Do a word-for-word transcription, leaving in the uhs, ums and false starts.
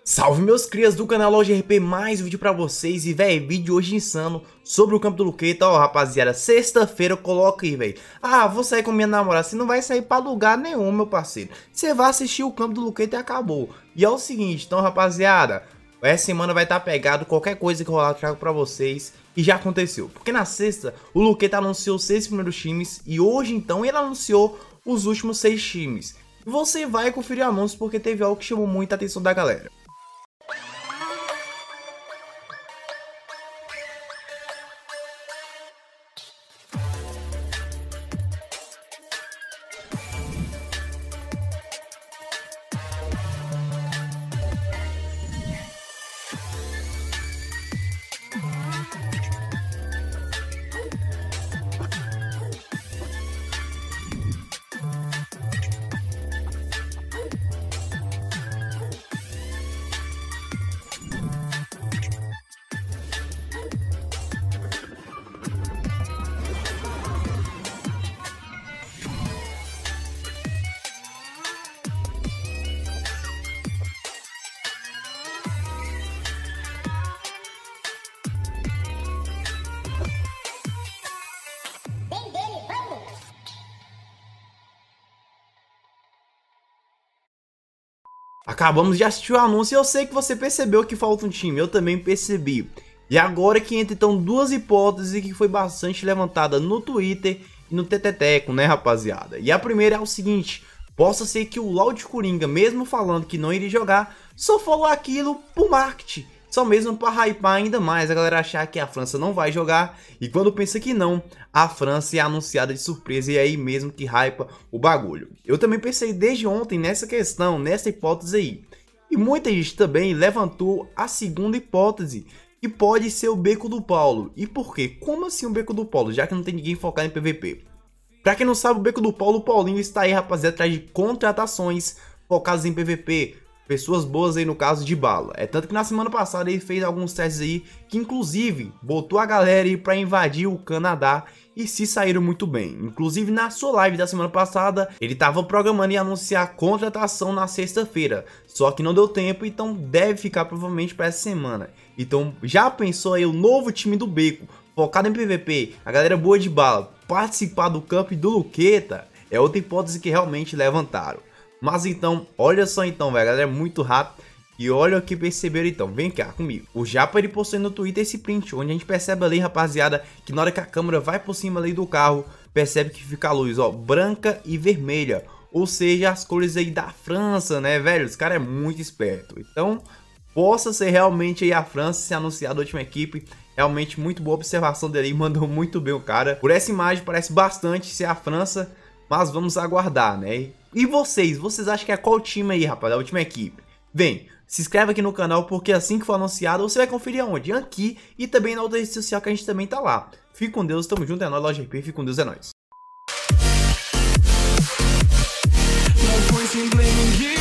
Salve meus crias do canal Loja R P, mais um vídeo pra vocês. E véi, vídeo hoje insano sobre o campo do Luqueta. Ó rapaziada, sexta-feira coloca aí, véi. Ah, vou sair com minha namorada. Você não vai sair pra lugar nenhum, meu parceiro. Você vai assistir o campo do Luqueta e acabou. E é o seguinte, então rapaziada, essa semana vai estar pegado. Qualquer coisa que rolar eu trago pra vocês. E já aconteceu, porque na sexta o Luqueta anunciou os seis primeiros times. E hoje então ele anunciou os últimos seis times. E você vai conferir anúncios porque teve algo que chamou muita atenção da galera. Acabamos de assistir o anúncio e eu sei que você percebeu que falta um time, eu também percebi. E agora que entra então duas hipóteses que foi bastante levantada no Twitter e no Teteteco, né rapaziada? E a primeira é o seguinte: possa ser que o Loud Coringa, mesmo falando que não iria jogar, só falou aquilo por marketing. Só mesmo para hypar ainda mais a galera achar que a França não vai jogar. E quando pensa que não, a França é anunciada de surpresa e é aí mesmo que hypa o bagulho. Eu também pensei desde ontem nessa questão, nessa hipótese aí. E muita gente também levantou a segunda hipótese, que pode ser o Beco do Paulo. E por quê? Como assim o Beco do Paulo, já que não tem ninguém focado em P V P? Pra quem não sabe, o Beco do Paulo, o Paulinho está aí, rapaziada, atrás de contratações focadas em P V P. Pessoas boas aí no caso de bala. É tanto que na semana passada ele fez alguns testes aí que inclusive botou a galera aí pra invadir o Canadá e se saíram muito bem. Inclusive na sua live da semana passada ele tava programando e anunciar contratação na sexta-feira. Só que não deu tempo, então deve ficar provavelmente para essa semana. Então já pensou aí o novo time do Beco, focado em P V P, a galera boa de bala, participar do camp do Luqueta? É outra hipótese que realmente levantaram. Mas então, olha só então, velho, a galera é muito rápido. E olha o que perceberam então, vem cá comigo. O Japa, ele postou no Twitter esse print, onde a gente percebe ali, rapaziada, que na hora que a câmera vai por cima ali do carro, percebe que fica a luz, ó, branca e vermelha. Ou seja, as cores aí da França, né, velho? Os caras é muito esperto. Então, possa ser realmente aí a França se anunciar da última equipe. Realmente muito boa observação dele, mandou muito bem o cara. Por essa imagem parece bastante ser a França, mas vamos aguardar, né? E vocês? Vocês acham que é qual time aí, rapaz? A última equipe? Vem, se inscreve aqui no canal, porque assim que for anunciado, você vai conferir aonde? Aqui e também na outra rede social que a gente também tá lá. Fique com Deus, tamo junto, é nóis, Loja R P, fique com Deus, é nóis.